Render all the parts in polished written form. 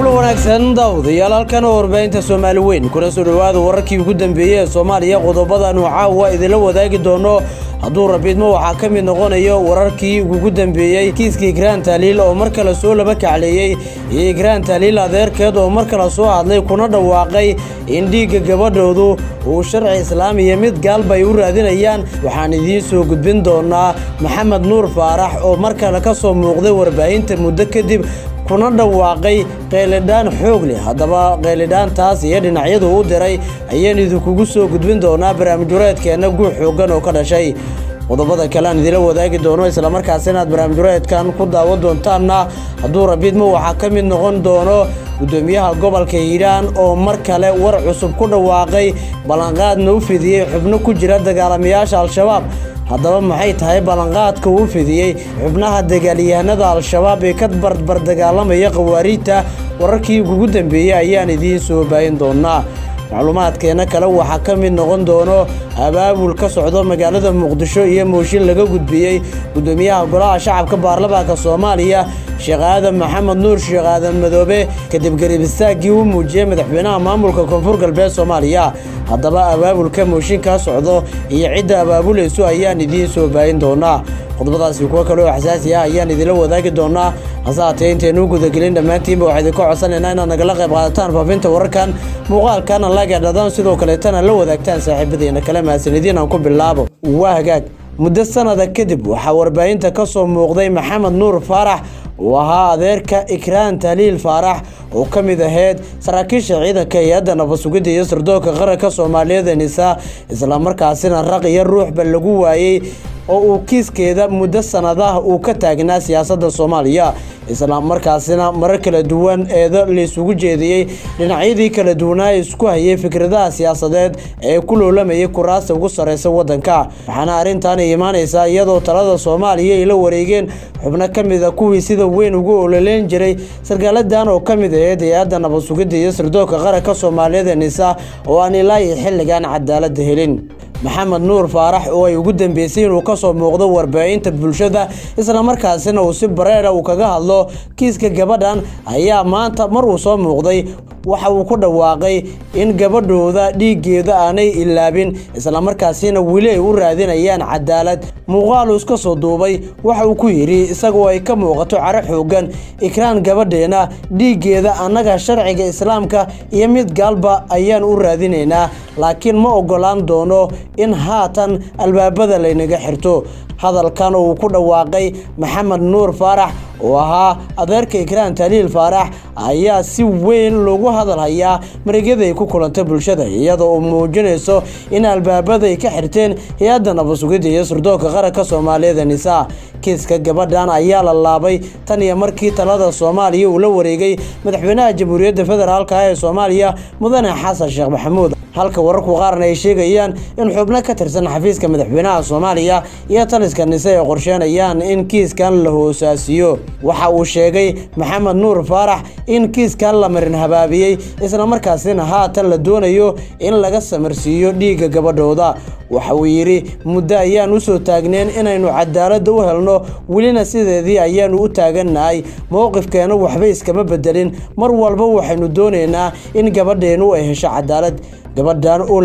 kulan wanaagsan daawadayaal halkan warbaahinta Soomaali weyn kuna soo dhawaada wararkii ugu dambeeyay ee Soomaaliya qodobada nooca waa idila wadaagi doono hadduu rabiidmo waxa ka mid noqonayo wararkii ugu dambeeyay kiiskii Grant Taliil oo mar kale soo laba kacleeyay iyo Grant Taliil adeerkeed oo mar kale soo hadlay kuna dhawaaqay in dhiigga gabadhoodu uu sharci islaamiga mid galbay u raadinayaan waxaan idin soo gudbin doonaa Maxamed Nuur Faarax oo mar kale ka soo muuqday warbaahinta muddo kadib kuna dhawaaqay qeeladaan xoog leh hadaba qeeladaantaas iyo dhinacyadu u diray ayaan idinku soo gudbin doonaa barnaamijyadeena guux xoogan oo ka dhashay qodobada kale aan idila wadaagi doono isla markaasina barnaamijyadeedkan ku daawan doontaan hadduu rabiidmo waxa ka mid noqon doono gudoomiyaha gobolka Hiiraan oo mar kale war cusub ku dhawaaqay balanqaadna u fidiyay xubno ku jira dagaalamayaasha Al-Shabaab haddaba maxay tahay balanqaadka uu fidiyay xubnaha dagaalyahanada Al-Shabaab ee ka barbar dagaalamaya qawaariita wararkii ugu dambeeyay ayaan idin soo baahin doonaa macluumaadkeena kale waxa ka mid noqon doono abaabul ka socdo magaalada Muqdisho iyo mooshin laga gudbiyay gudoomiyaha golaha shacabka baarlamaanka Soomaaliya Sheekh Aadan Maxamed Nuur Sheekh Aadan Madoobe kadib garbistaagii uu muujiyay madaxweynaha maamulka Koonfur Galbeed Soomaaliya haddaba abaabulka mooshin ka socdo iyo cidda abaabulayso ayaan idin soo baahin doonaa qodobadaasi kuwa kale oo xasaasi ah ayaan idila wadaagi doonaa hasaatee intaanu guda gelin dhamaantiinba waxaan idin ka codsanaynaa inaad nagala qayb qaadataan faafinta wararkan muuqaalkan laga dhadaan sidoo kale tan la wadaagtaan saaxiibadeena kale maasanidin aan ku bilaabo waa hagaag muddo sanada kadib waxa warbaahinta ka soo muuqday Maxamed Nuur Faarax oo ahaa adeerka Grant Taliil Faarax oo ka mid ahayd saraakiisha ciidanka hay'adda nabad sugidda iyo sirdoonka qaranka Soomaaliyeed NISA isla markaasina raq iyo ruuxba lagu waayay oo uu kiiskeeda muddo sanadaha uu ka taagnaa siyaasadda Soomaaliya isla markaasina marar kala duwan eedo la isugu jeediyay dhinacyadii kala duwanaa isku hayay fikradaha siyaasadeed ee ku loolamay kuraasta ugu sareysa wadanka waxaana arintan iimaanaysa iyadoo talada Soomaaliya ay la wareegeen xubno ka mid ah kuwii sida weyn ugu ololeen jiray sargaaladan oo ka mid ah hay'adda nabad sugidda iyo sirdoonka qaranka Soomaaliyeed NISA oo aan ilaa xilligan cadaalad helin Maxamed Nuur Faarax oo ay ugu dambeysay inuu ka soo muuqdo warbaahinta bulshada isla markaasina uu si bareer ah kaga hadlo kiiska gabadhan ayaa maanta mar uu soo muuqday waxa uu ku dhawaaqay in gabadhooda dhiigeeda aanay ilaabin isla markaasina wili ay u raadinayaan cadaalad muuqaal iska soo duubay waxa uu ku yiri isagoo ay ka muuqato caro xoogan ikraan gabadheena dhiigeeda anaga sharciga islaamka iyo mid galba ayaan u raadinaynaa laakiin ma ogolaan doono in haatan albaabada la inaga xirto hadalkan uu ku dhawaaqay Maxamed Nuur Faarax oo ahaa adeerka Grant Taliil Faarax ayaa si weyn loogu hadalhayaa mareegyada ay ku kulantay bulshada iyadoo muujinayso in albaabada ay ka xirteen hay'adda nabad sugidda iyo sirdoonka qaranka Soomaaliyeed NISA kiiska gabadhan ayaa la laabay tan iyo markii talada Soomaaliya uu la wareegay madaxweynaha Jamhuuriyadda Federaalka ee Soomaaliya Mudane Xasan Sheekh Maxamuud halka wararku qaarna ay sheegayaan in xubno ka tirsan xafiiska madaxweynaha Soomaaliya iyo taliska NISA ay qorsheynayaan in kiiskan la hoosaasiyo waxa uu sheegay Maxamed Nuur Faarax in kiiskan la marin habaabiyay isla markaasina haatan la doonayo in laga samarsiiyo dhiigga gabadhooda waxa uu yiri muddo ayaan u soo taagneen inaynu cadaalad u helno wilina sideedii ayaan u taaganahay mowqifkeena waxba iskama bedelin mar walba waxaynu doonaynaa in gabadheenu ay hesho cadaalad gabadhan oo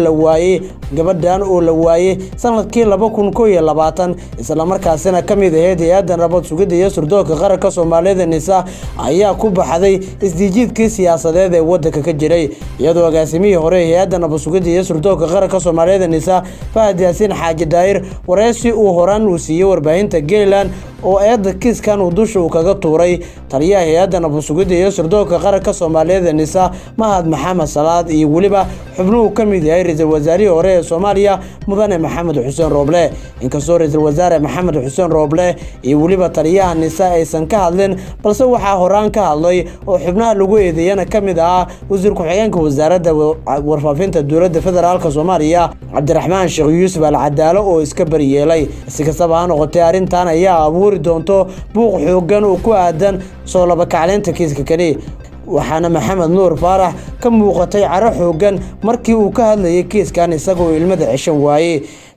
la waayay sanadkii 2021 isla markaasina kamid ahayd hay'adda nabad sugidda iyo sirdoonka qaranka Soomaaliyeed NISA ayaa ku baxday isdijiidkii siyaasadeed ee wadanka ka jiray iyadoo agaasimihii hore hay'adda nabad sugidda iyo sirdoonka qaranka Soomaaliyeed NISA Fahad Yaasin Xaaji Daahir wareysi uu horan u siiyay warbaahinta Geelan oo eedda kiiskan uu dusha kaga tuuray taliyaha hay'adda nabad sugidda iyo sirdoonka qaranka Soomaaliyeed NISA Mahad Maxamed Salaad iyo waliba xubnuhu ka mid yahay ra'iisul wasaarihii hore ee Soomaaliya Mudane Maxamed Xuseen Rooble inkastoo ra'iisul wasaare Maxamed Xuseen Rooble iyo waliba taliyaha NISA aysan ka hadlin balse waxa horaan ka hadlay oo xubnaha lagu eedeeyana ka mid ah wasiir ku-xigeenka wasaaradda warfaafinta dowladda federaalka Soomaaliya Cabdiraxmaan Sheekh Yuusuf Al-Cadaalo oo iska bariyeelay si kastaba ha noqotee arintan ayaa abuuri doonto buuq xoogan oo ku aadan soo laba kacleynta kiiska kani waxaana Maxamed Nuur Faarax ka muuqatay caro xoogan markii uu ka hadlayay kiiskan isagoo ilmada cishan waayay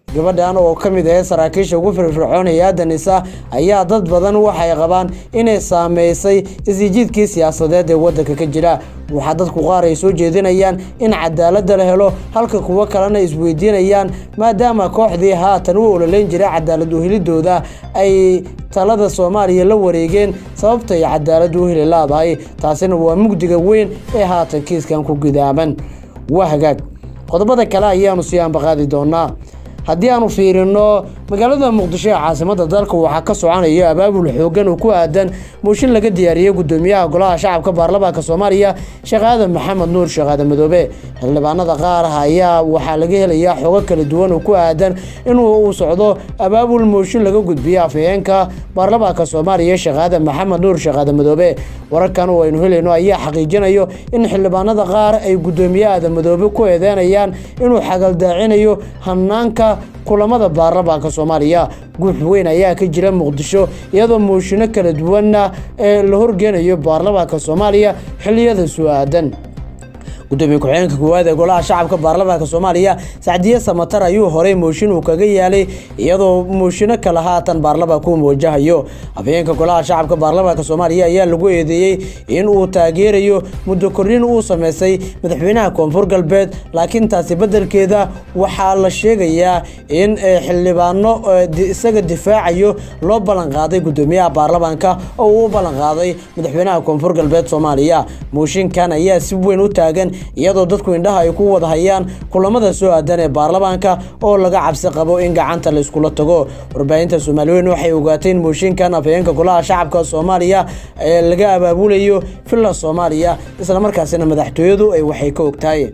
gabadhan oo kamid ah saraakiisha ugu firfircoon hay'adda NISA ayaa dad badan waxay qabaan inay saameysay isjiidkii siyaasadeed ee waddanka ka jira. waxa dadku qaar ay soo jeedinayaan in cadaalad la helo halka kuwa kalena isweydiinayaan maadaama kooxdii haatan u ololeyn jiray cadaalad u helidooda ay talada Soomaaliya la wareegeen sababta ay cadaalad u heli laadahay. taasina waa mugdiga weyn ee haatan kiiskan ku gudaaban. waa hagaag qodobada kale ayaanu sii anbaqaadi doonaa. haddii aanu fiirino magaalada Muqdisho ee caasimadda dalka waxaa ka soconaya abaabul xoogan oo ku aadan mooshin laga diyaariyay gudoomiyaha golaha shacabka baarlamaanka Soomaaliya Sheekh Aadan Maxamed Nuur Sheekh Aadan Madoobe. xildhibaanada qaar ayaa waxaa laga helayaa xogo kala duwan oo ku aadan inuu socdo abaabul mooshin laga gudbiyo afhayeenka baarlamaanka Soomaaliya Sheekh Aadan Maxamed Nuur Sheekh Aadan Madoobe. wararkan oo aynu helayno ayaa xaqiijinayo in xildhibaanada qaar ay gudoomiyaha Aadan Madoobe ku eedeynayaan inuu xagaldaacinayo hanaanka kulamada baarlamaanka Soomaaliya. guux weyn ayaa ka jira Muqdisho iyadoo mooshinno kala duwan la horgeynayo baarlamaanka Soomaaliya xilliyada soo aadan. gudoomiye ku-xigeenka koowaad ee golaha shacabka baarlamaanka Soomaaliya Sacdiye Samatar ayuu horey mooshin uu kaga yaalay iyadoo mooshinno kala haatan baarlamaanka uu wajahayo. afhayeenka golaha shacabka baarlamaanka Soomaaliya ayaa lagu eedeeyay in uu taageerayo muddo kordhin uu sameysay madaxweynaha Koonfur Galbeed, laakiin taasi beddelkeeda waxaa la sheegayaa in xildhibaano isaga difaacayo loo ballan qaaday gudoomiyaha baarlamaanka oo uu ballan qaaday madaxweynaha Koonfur Galbeed Soomaaliya. mooshinkan ayaa si weyn u taagan iyadoo dadku indhaha ay ku wada hayaan kulamada soo aadan ee baarlamaanka oo laga cabsi qabo in gacanta la isku tago. warbaahinta Soomaaliyeed waxay ogaatay in mooshinkan afhayeenka golaha shacabka Soomaaliya ee laga abaabulayo filla Soomaaliya isla markaasina madaxtooyadu ay waxay ka ogtahay.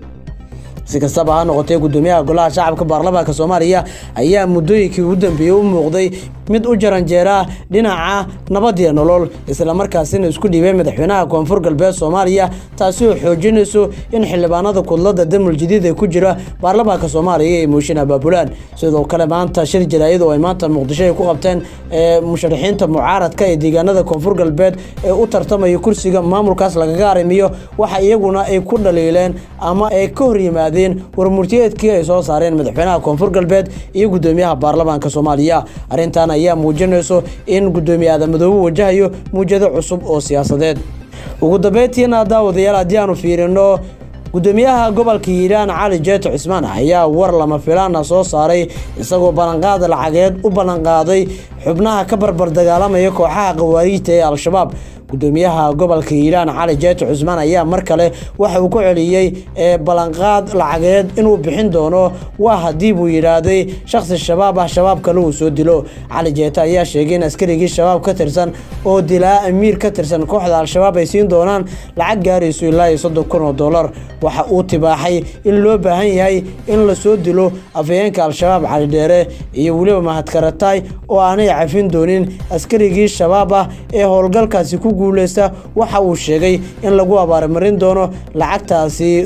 si kastaba ha noqotee gudoomiyaha golaha shacabka baarlamaanka Soomaaliya ayaa muddooyinkii ugu dambeeyay u muuqday mid u jaranjeera dhinaca nabad iyo nolol isla markaasina isku dhiibay madaxweynaha Koonfur Galbeed Soomaaliya, taasi oo xoojinayso in xildhibaanada kudlada damul jadiid ee ku jira baarlamaanka Soomaaliya ay mooshin abaabulaan. sidoo kale maanta shir jaraa'id oo ay maanta Muqdisho ay ku qabteen musharaxiinta mucaaradka ee deegaanada Koonfur Galbeed ee u tartamaya kursiga maamulkaas lagaga arrimiyo waxa iyaguna ay ku dhaliileen ama ay ka hor yimaadeen warmurtiyeedkii ay soo saareen madaxweynaha Koonfur Galbeed iyo gudoomiyaha baarlamaanka Soomaaliya. arrintan ayaa muujinayso in gudoomiyaha Aadan Madoobe wajahayo muujado cusub oo siyaasadeed. ugu dambeyntiina daawadayaal haddii aanu fiirino gudoomiyaha gobolka Hiiraan Cali Jeeto Cismaan ayaa war lama filaan soo saaray isagoo ballanqaad lacageed u ballanqaaday xubnaha ka barbar dagaalamaya kooxaha qawaariijta ee Al-Shabaab. gudoomiyaha gobolka Hiiraan Cali Jeeto Cismaan ayaa mar kale waxa uu ku celiyay ballanqaad lacageed inuu bixin doono waa hadii uu yiraahday shakhsi shabaab kale uu soo dilo. Cali Jeeto ayaa sheegay in askarigii shabaab ka tirsan oo dilaa amiir ka tirsan kooxda Al-Shabaab ay siin doonaan lacag gaarayso ilaa $30,000. waxa uu tibaaxay in loo baahan yahay in la soo dilo afhayeenka Al-Shabaab Cali Dheere iyo waliba Mahad Karatay oo aanay cafin doonin askarigii shabaab ee howlgalkaasi ku guuleysta. waxa uu sheegay in lagu abaarmarin doono lacagtaasi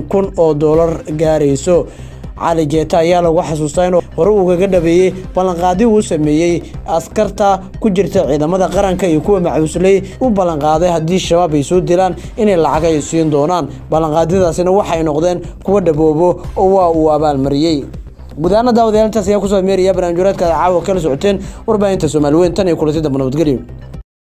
$30,000 gaarayso. Cali Jeeto ayaa lagu xasuustaa in hore uga dhabeeyay ballanqaadii uu sameeyay askarta ku jirta ciidamada qaranka iyo kuwa macuusley u ballanqaaday hadii shabaab ay soo dilaan inay lacag ay siin doonaan. ballanqaadidaasina waxay noqdeen kuwa dhaboobo oo waa uu abaalmariyay. gudaana daawadayaal intaas ayaa ku soo meeraya barnaamijyada caawa kala socoteen warbaahinta Soomaaliyeed tan iyo kulanti dambe nabadgelyo.